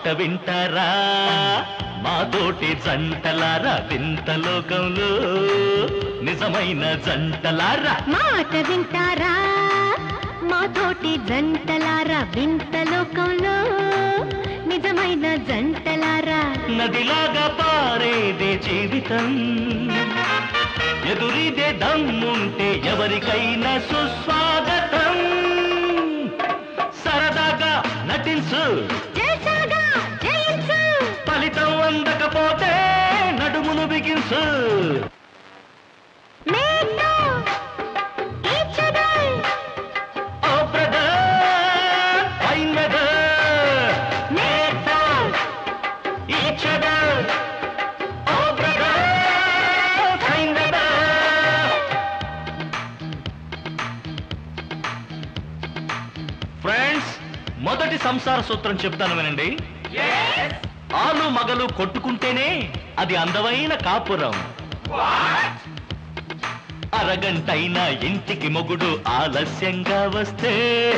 మాట వింటారా మాతోటి జంటలారా వింత లోకంలో నిజమైన జంటలారా మాట వింటారా మాతోటి జంటలారా వింత లోకంలో నిజమైన జంటలారా నదిలాగా పారేదే జీవితం ఎదురిదే దమ్ముంటే ఎవరికైనా సుస్వాగతం సరదాగా నటించు ఫలితం అందకపోతే నడుమును బిగించు ఫ్రెండ్స్ మొదటి సంసార సూత్రం చెప్తాను వినండి ఆలు మగలు కొట్టుకుంటేనే అది అందమైన కాపురం అరగంటైనా ఇంటికి మొగుడు ఆలస్యంగా వస్తే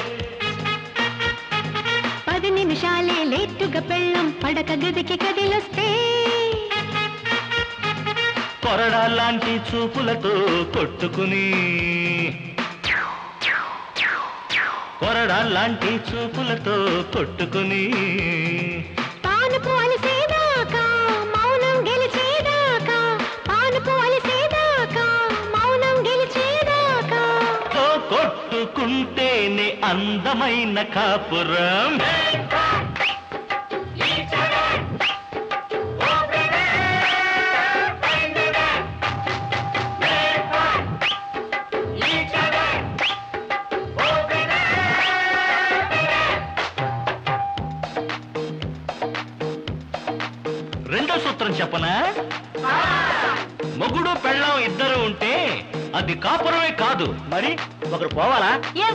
10 నిమిషాలే లేటుగా పెళ్ళం పడక గదికి కదిలొస్తే కొరడాలాంటి చూపులతో కొట్టుకుని కొరడాలాంటి చూపులతో కొట్టుకుని పానుపు అలిసేదాకా మౌనం గెలిచేదాకా పానుపు అలిసేదాకా మౌనం గెలిచేదాకా కొట్టుకుంటేనే అందమైన కాపురం రెండో సూత్రం చెప్పనా మొగుడు పెళ్ళం ఇద్దరు ఉంటే అది కాపురమే కాదు మరి ఒకరు పోవాలా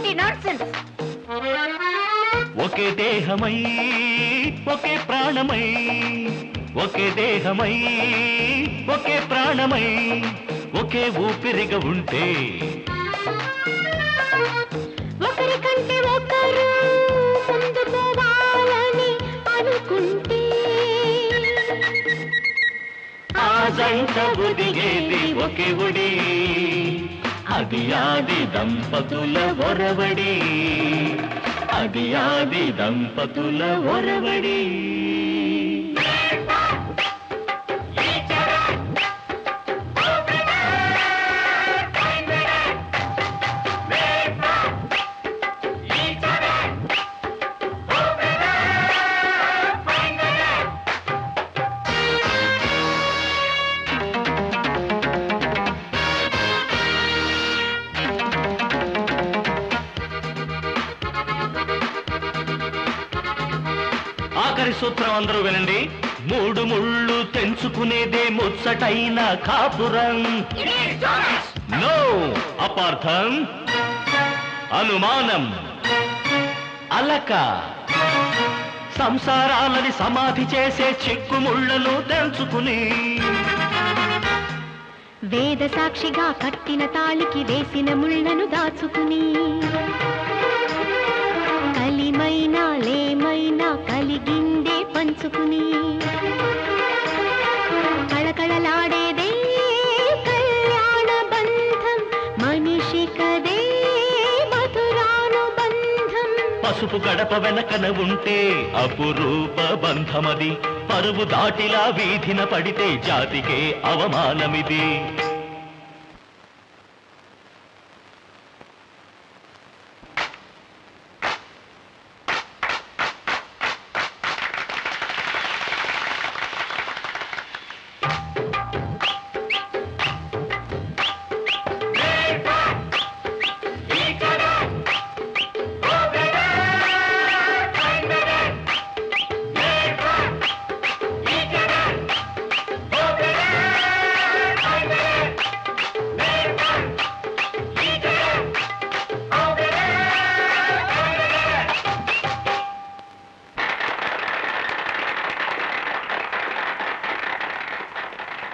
ఒకే దేహమై ఒకే ప్రాణమై ఒకే దేహమై ఒకే ప్రాణమై ఒకే ఊపిరిగా ఉంటే ఒకరికంటే ఒకరు ముందు పోవాలని అనుకుంటే ఆ జంట ఒదిగేది ఒకే ఒడి అది ఆది దంపతుల ఒరవడి అది ఆది దంపతుల ఒరవడి ఆఖరి సూత్రం అందరూ వినండి 3 ముళ్ళు తెంచుకునేదే ముచ్చటైన కాపురం నో అపార్థం అనుమానం అలక సంసారాలని సమాధి చేసే చిక్కుముళ్ళను తెంచుకుని వేద సాక్షిగా కట్టిన తాళికి వేసిన ముళ్ళను దాచుకుని కలిమైనా లేమైనా కలిగిందే పంచుకుని కళకళలాడేదే కళ్యాణ బంధం మనిషి కదే మధురానుబంధం పసుపు గడప వెనకన ఉంటే అపురూప బంధమది పరువు దాటిలా వీధిన పడితే జాతికే అవమానమిది